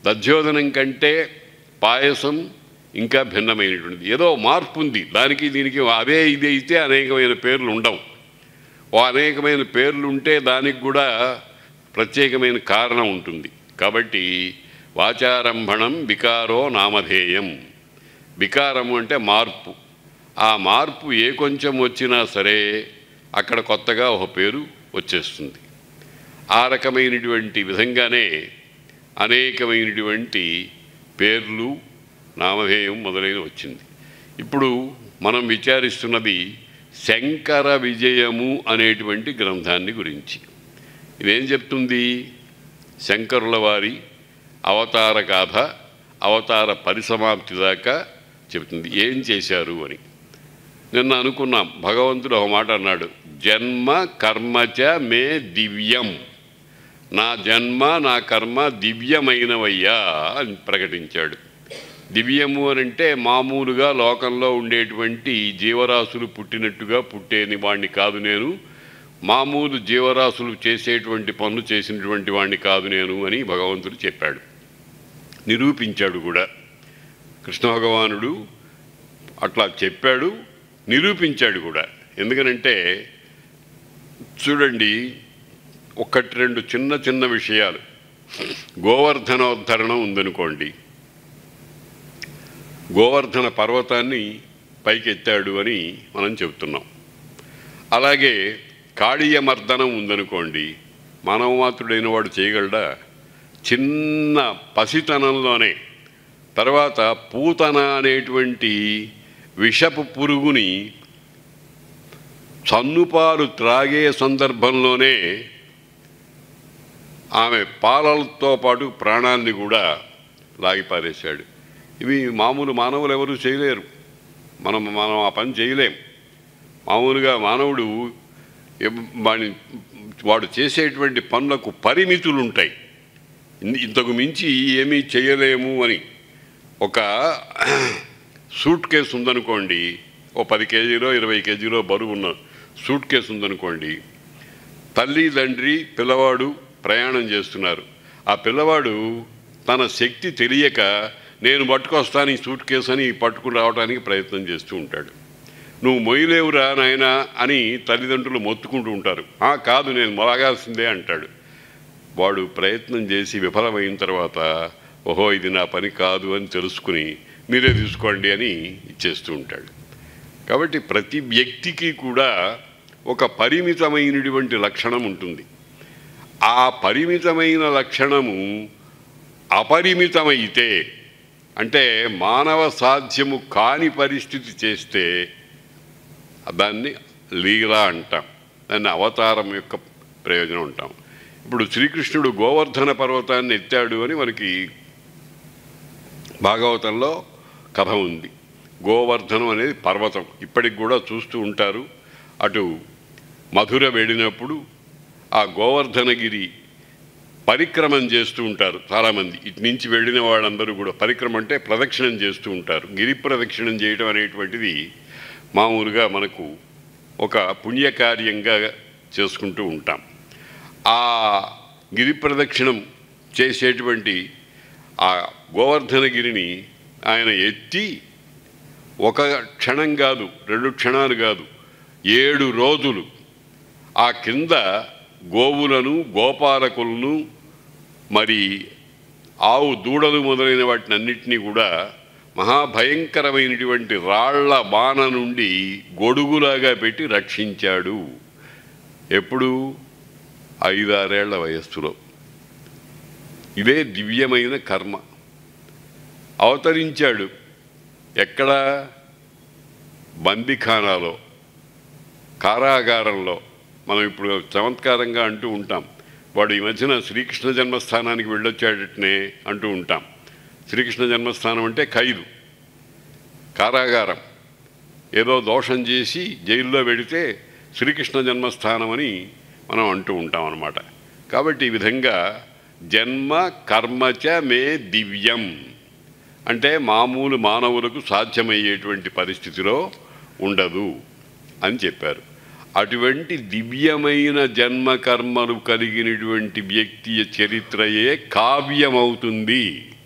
దధ్యోదనం కంటే పాయసం ఇంకా భిన్నమైనటువంటిది. ఏదో మార్పు ఉంది దానికి దీనికి. అదే ఇది అయితే అనేకమైన పేర్లు ఉండవు. ఓ అనేకమైన పేర్లు ఉంటే దానికి కూడా ప్రత్యేకమైన కారణం ఉంటుంది. కాబట్టి వాచారంభణం వికారో నామధేయం. వికారము అంటే మార్పు. ఆ మార్పు ఏ కొంచెం వచ్చినా సరే అక్కడ కొత్తగా ఒక పేరు వచ్చేస్తుంది. ఆ రకమైనటువంటి విధంగానే అనేకమైనటువంటి పేర్లు, నామధేయం మొదలైన వచ్చింది. ఇప్పుడు మనం విచారిస్తున్నది శంకర విజయము అనేటువంటి గ్రంథాన్ని గురించి. ఇదేం చెప్తుంది? శంకరుల వారి అవతార గాథ, అవతార పరిసమాప్తి దాకా చెబుతుంది. ఏం చేశారు అని నిన్న అనుకున్నాం. భగవంతుడు ఒక మాట అన్నాడు, జన్మ కర్మచ మే దివ్యం. నా జన్మ నా కర్మ దివ్యమైనవయ్యా అని ప్రకటించాడు. దివ్యము అనంటే మామూలుగా లోకంలో ఉండేటువంటి జీవరాశులు పుట్టినట్టుగా పుట్టేని వాణ్ణి కాదు నేను, మామూలు జీవరాశులు చేసేటువంటి పనులు చేసినటువంటి వాణ్ణి కాదు నేను అని భగవంతుడు చెప్పాడు, నిరూపించాడు కూడా. కృష్ణ భగవానుడు అట్లా చెప్పాడు, నిరూపించాడు కూడా. ఎందుకనంటే చూడండి, ఒకటి రెండు చిన్న చిన్న విషయాలు. గోవర్ధనోద్ధరణం ఉందనుకోండి, గోవర్ధన పర్వతాన్ని పైకెత్తాడు అని మనం చెబుతున్నాం. అలాగే కాళీయమర్దనం ఉందనుకోండి, మానవమాత్రుడైన వాడు చేయగలడా? చిన్న పసితనంలోనే. తర్వాత పూతన అనేటువంటి విషపు పురుగుని చన్నుపాలు త్రాగే సందర్భంలోనే ఆమె పాలలతో పాటు ప్రాణాన్ని కూడా లాగిపారేశాడు. ఇవి మామూలు మానవులు ఎవరు చేయలేరు. మనం ఆ పని చేయలేం. మామూలుగా మానవుడు వాడు చేసేటువంటి పనులకు పరిమితులు ఉంటాయి. ఇంతకు మించి ఏమీ చేయలేము అని. ఒక సూట్ కేసు ఉందనుకోండి, ఓ 10 కేజీలో 20 కేజీలో బరువు ఉన్న సూట్ కేసు ఉందనుకోండి, తల్లి తండ్రి పిల్లవాడు ప్రయాణం చేస్తున్నారు. ఆ పిల్లవాడు తన శక్తి తెలియక నేను పట్టుకొస్తాను ఈ సూట్ కేసు అని పట్టుకుని రావడానికి ప్రయత్నం చేస్తూ ఉంటాడు. నువ్వు మొయ్యలేవురా నాయనా అని తల్లిదండ్రులు మొత్తుకుంటూ ఉంటారు. కాదు నేను మొలగాల్సిందే అంటాడు. వాడు ప్రయత్నం చేసి విఫలమైన తర్వాత ఓహో ఇది నా పని కాదు అని తెలుసుకుని మీరే తీసుకోండి అని ఇచ్చేస్తూ ఉంటాడు. కాబట్టి ప్రతి వ్యక్తికి కూడా ఒక పరిమితమైనటువంటి లక్షణం ఉంటుంది. ఆ పరిమితమైన లక్షణము అపరిమితమైతే, అంటే మానవ సాధ్యము కాని పరిస్థితి చేస్తే దాన్ని లీల అంటాం, దాన్ని అవతారం యొక్క ప్రయోజనం అంటాం. ఇప్పుడు శ్రీకృష్ణుడు గోవర్ధన పర్వతాన్ని ఎత్తాడు అని మనకి భాగవతంలో కథ ఉంది. గోవర్ధనం అనేది పర్వతం, ఇప్పటికి కూడా చూస్తూ ఉంటారు. అటు మధుర వెళ్ళినప్పుడు ఆ గోవర్ధనగిరి పరిక్రమం చేస్తూ ఉంటారు చాలామంది. ఇటు నుంచి వెళ్ళిన వాళ్ళందరూ కూడా పరిక్రమ అంటే ప్రదక్షిణం చేస్తూ ఉంటారు. గిరి ప్రదక్షిణం చేయడం అనేటువంటిది మామూలుగా మనకు ఒక పుణ్యకార్యంగా చేసుకుంటూ ఉంటాం. ఆ గిరి ప్రదక్షిణం చేసేటువంటి ఆ గోవర్ధనగిరిని ఆయన ఎత్తి ఒక క్షణం కాదు, 2 క్షణాలు కాదు, 7 రోజులు ఆ కింద గోవులను, గోపాలకులను, మరి ఆవు దూడలు మొదలైన వాటిని అన్నింటినీ కూడా మహాభయంకరమైనటువంటి రాళ్ల బాణ నుండి గొడుగులాగా పెట్టి రక్షించాడు. ఎప్పుడు? 5-6 ఏళ్ల వయస్సులో. ఇదే దివ్యమైన కర్మ. అవతరించాడు ఎక్కడ? బందిఖానాలో, కారాగారంలో. మనం ఇప్పుడు చమత్కారంగా అంటూ ఉంటాం, వాడు ఈ మధ్యన శ్రీకృష్ణ జన్మస్థానానికి వెళ్ళొచ్చాడటనే అంటూ ఉంటాం. శ్రీకృష్ణ జన్మస్థానం అంటే ఖైదు, కారాగారం. ఏదో దోషం చేసి జైల్లో పెడితే శ్రీకృష్ణ జన్మస్థానం అని మనం అంటూ ఉంటాం అన్నమాట. కాబట్టి ఈ విధంగా జన్మ కర్మచ మే దివ్యం అంటే మామూలు మానవులకు సాధ్యమయ్యేటువంటి పరిస్థితిలో ఉండదు అని చెప్పారు. అటువంటి దివ్యమైన జన్మ కర్మలు కలిగినటువంటి వ్యక్తి చరిత్రయే కావ్యమవుతుంది.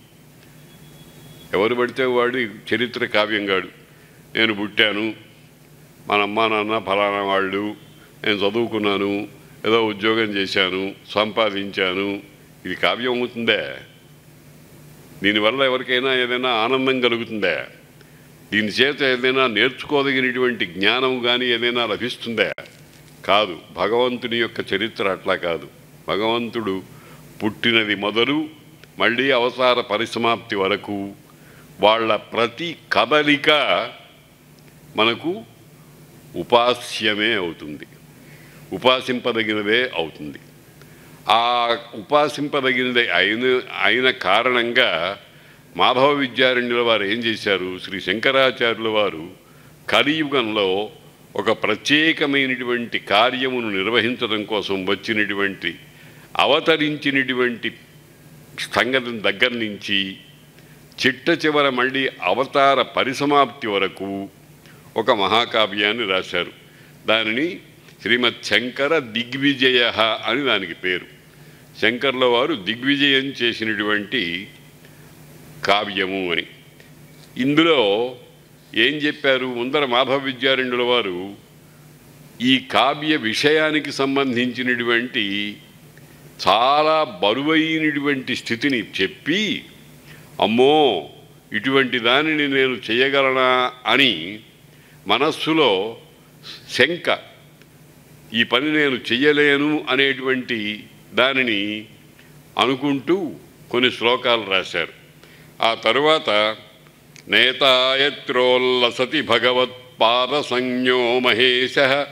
ఎవరు పడితే వాడు చరిత్ర కావ్యం కాడు. నేను పుట్టాను, మన అమ్మా నాన్న ఫలానా వాళ్ళు, నేను చదువుకున్నాను, ఏదో ఉద్యోగం చేశాను, సంపాదించాను, ఇది కావ్యం అవుతుందే? దీనివల్ల ఎవరికైనా ఏదైనా ఆనందం కలుగుతుందా? దీని చేత ఏదైనా నేర్చుకోదగినటువంటి జ్ఞానం కానీ ఏదైనా లభిస్తుందా? కాదు. భగవంతుని యొక్క చరిత్ర అట్లా కాదు. భగవంతుడు పుట్టినది మొదలు మళ్ళీ అవతార పరిసమాప్తి వరకు వాళ్ళ ప్రతి కదలిక మనకు ఉపాస్యమే అవుతుంది, ఉపాసింపదగినదే అవుతుంది. ఆ ఉపాసింపదగినది అయిన కారణంగా మాధవ విద్యారణ్యుల వారు ఏం చేశారు? శ్రీ శంకరాచార్యుల వారు కలియుగంలో ఒక ప్రత్యేకమైనటువంటి కార్యమును నిర్వహించడం కోసం వచ్చినటువంటి అవతరించినటువంటి సంగతిని దగ్గర నుంచి చిట్ట చివర మళ్ళీ అవతార పరిసమాప్తి వరకు ఒక మహాకావ్యాన్ని రాశారు. దానిని శ్రీమద్ శంకర దిగ్విజయ అని దానికి పేరు. శంకర్ల వారు దిగ్విజయం చేసినటువంటి కావ్యము అని. ఇందులో ఏం చెప్పారు? ముందర మాధవ విద్యారణ్యుల వారు ఈ కావ్య విషయానికి సంబంధించినటువంటి చాలా బరువైనటువంటి స్థితిని చెప్పి, అమ్మో ఇటువంటి దానిని నేను చేయగలనా అని మనస్సులో శంక, ఈ పని నేను చెయ్యలేను అనేటువంటి దానిని అనుకుంటూ కొన్ని శ్లోకాలు రాశారు. ఆ తరువాత నేతాయత్రోల్లసతి భగవత్పాద సంజ్ఞో మహేశ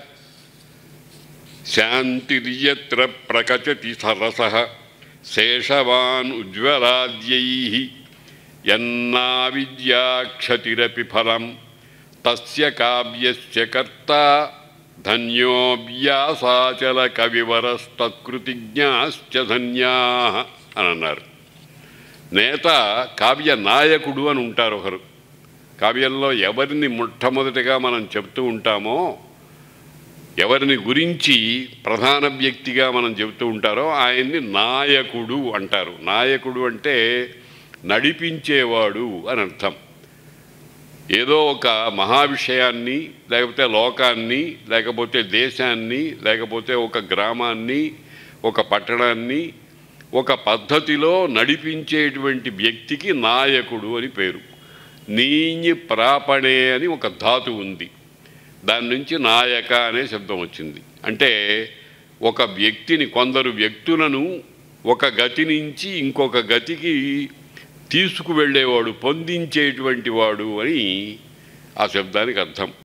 శాంతిర్యత్ర ప్రకచతి సరసః శేషవాన్ ఉజ్వలాద్యైః యన్నా విద్యాక్షతిరపి ఫలం తస్య కావ్యస్య కర్తా ధన్యో వ్యాసాచల కవివరస్తత్కృతిజ్ఞాశ్చ ధన్యాః అని అన్నారు. నేత కావ్య నాయకుడు అని ఉంటారు ఒకరు. కావ్యంలో ఎవరిని మొట్టమొదటిగా మనం చెప్తూ ఉంటామో, ఎవరిని గురించి ప్రధాన వ్యక్తిగా మనం చెబుతూ ఉంటారో ఆయన్ని నాయకుడు అంటారు. నాయకుడు అంటే నడిపించేవాడు అని అర్థం. ఏదో ఒక మహావిషయాన్ని, లేకపోతే లోకాన్ని, లేకపోతే దేశాన్ని, లేకపోతే ఒక గ్రామాన్ని, ఒక పట్టణాన్ని ఒక పద్ధతిలో నడిపించేటువంటి వ్యక్తికి నాయకుడు అని పేరు. నీñి ప్రాపణే అని ఒక ధాతు ఉంది, దాని నుంచి నాయక అనే శబ్దం వచ్చింది. అంటే ఒక వ్యక్తిని, కొందరు వ్యక్తులను ఒక గతి నుంచి ఇంకొక గతికి తీసుకువెళ్ళేవాడు, పొందించేటువంటి వాడు అని ఆ శబ్దానికి అర్థం.